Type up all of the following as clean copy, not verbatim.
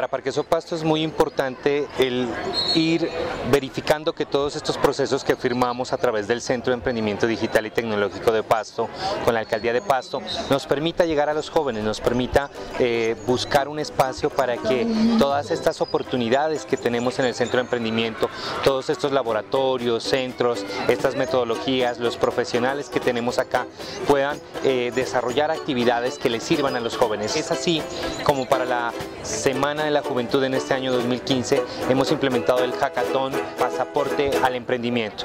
Para Parqueso Pasto es muy importante el ir verificando que todos estos procesos que firmamos a través del Centro de Emprendimiento Digital y Tecnológico de Pasto, con la Alcaldía de Pasto, nos permita llegar a los jóvenes, nos permita buscar un espacio para que todas estas oportunidades que tenemos en el Centro de Emprendimiento, todos estos laboratorios, centros, estas metodologías, los profesionales que tenemos acá puedan desarrollar actividades que les sirvan a los jóvenes. Es así como para la Semana de la Juventud en este año 2015 hemos implementado el Hackathon Pasaporte al Emprendimiento.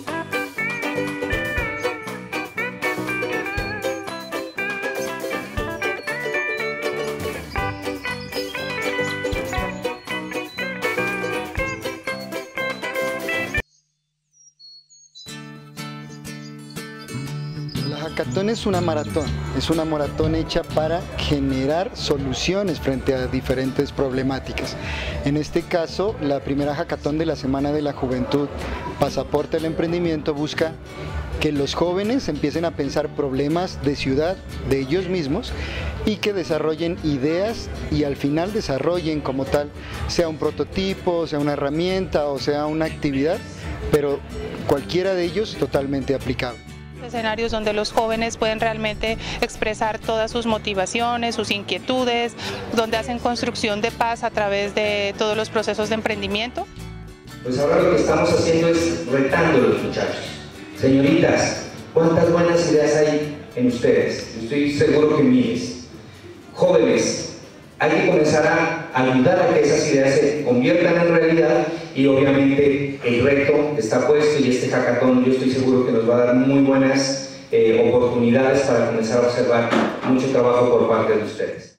La Hackathon es una maratón hecha para generar soluciones frente a diferentes problemáticas. En este caso, la primera Hackathon de la Semana de la Juventud, Pasaporte al Emprendimiento, busca que los jóvenes empiecen a pensar problemas de ciudad, de ellos mismos, y que desarrollen ideas y al final desarrollen como tal, sea un prototipo, sea una herramienta o sea una actividad, pero cualquiera de ellos totalmente aplicable. Escenarios donde los jóvenes pueden realmente expresar todas sus motivaciones, sus inquietudes, donde hacen construcción de paz a través de todos los procesos de emprendimiento. Pues ahora lo que estamos haciendo es retando a los muchachos. Señoritas, ¿cuántas buenas ideas hay en ustedes? Estoy seguro que miles. Jóvenes, hay que comenzar a ayudar a que esas ideas se conviertan en realidad y obviamente el reto está puesto y este hackathon yo estoy seguro que nos va a dar muy buenas oportunidades para comenzar a observar mucho trabajo por parte de ustedes.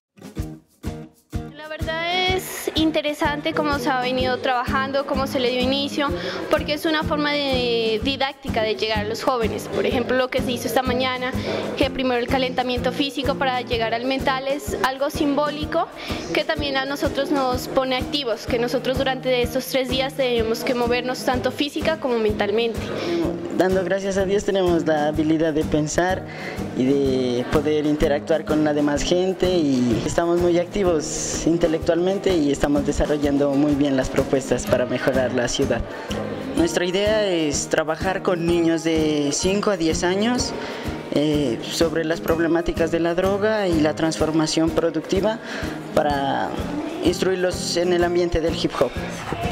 La verdad es interesante cómo se ha venido trabajando, cómo se le dio inicio, porque es una forma didáctica de llegar a los jóvenes. Por ejemplo, lo que se hizo esta mañana, que primero el calentamiento físico para llegar al mental, es algo simbólico que también a nosotros nos pone activos, que nosotros durante estos 3 días tenemos que movernos tanto física como mentalmente. Dando gracias a Dios tenemos la habilidad de pensar y de poder interactuar con la demás gente y estamos muy activos intelectualmente y estamos desarrollando muy bien las propuestas para mejorar la ciudad. Nuestra idea es trabajar con niños de 5 a 10 años sobre las problemáticas de la droga y la transformación productiva para instruirlos en el ambiente del hip hop.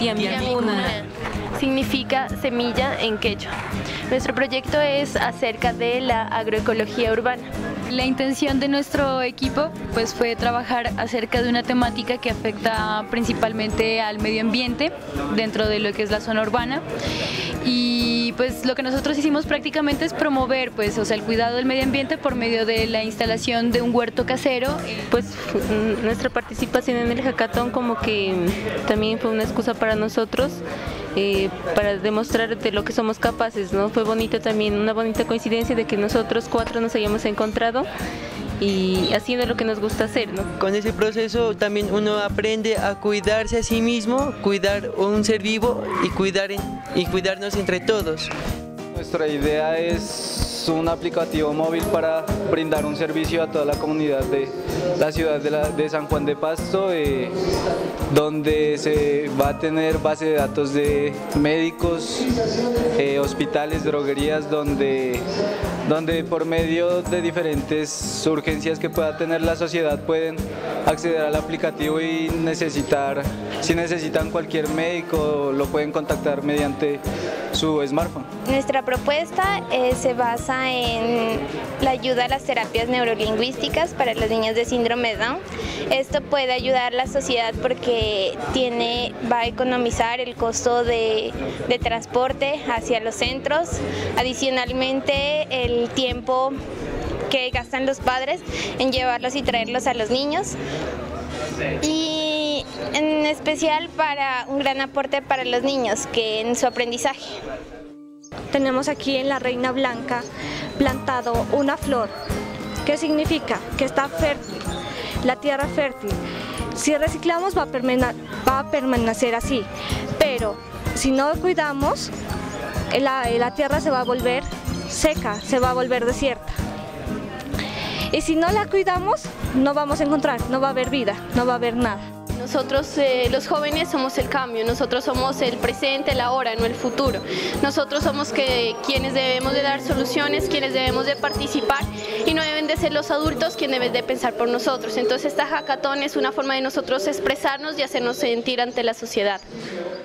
Significa semilla en quechua. Nuestro proyecto es acerca de la agroecología urbana. La intención de nuestro equipo pues fue trabajar acerca de una temática que afecta principalmente al medio ambiente dentro de lo que es la zona urbana y pues lo que nosotros hicimos prácticamente es promover el cuidado del medio ambiente por medio de la instalación de un huerto casero. Pues nuestra participación en el hackathon como que también fue una excusa para nosotros para demostrar de lo que somos capaces, ¿no? Fue bonito también, una bonita coincidencia de que nosotros 4 nos hayamos encontrado y haciendo lo que nos gusta hacer, ¿no? Con ese proceso también uno aprende a cuidarse a sí mismo, cuidar un ser vivo y cuidarnos entre todos. Nuestra idea es un aplicativo móvil para brindar un servicio a toda la comunidad de la ciudad de San Juan de Pasto, donde se va a tener base de datos de médicos, hospitales, droguerías, donde por medio de diferentes urgencias que pueda tener la sociedad pueden acceder al aplicativo y si necesitan cualquier médico lo pueden contactar mediante su smartphone. Nuestra propuesta se basa en la ayuda a las terapias neurolingüísticas para los niños de síndrome de Down. Esto puede ayudar a la sociedad porque va a economizar el costo de transporte hacia los centros. Adicionalmente, el tiempo que gastan los padres en llevarlos y traerlos a los niños. Y en especial para un gran aporte para los niños que en su aprendizaje. Tenemos aquí en la Reina Blanca plantado una flor. ¿Qué significa? Que está fértil, la tierra fértil. Si reciclamos va a permanecer así, pero si no cuidamos, la tierra se va a volver seca, se va a volver desierta. Y si no la cuidamos, no vamos a encontrar, no va a haber vida, no va a haber nada. nosotros los jóvenes somos el cambio, nosotros somos el presente, el ahora, no el futuro. Nosotros somos quienes debemos de dar soluciones, quienes debemos de participar y no deben de ser los adultos quienes deben de pensar por nosotros. Entonces esta hackathon es una forma de nosotros expresarnos y hacernos sentir ante la sociedad.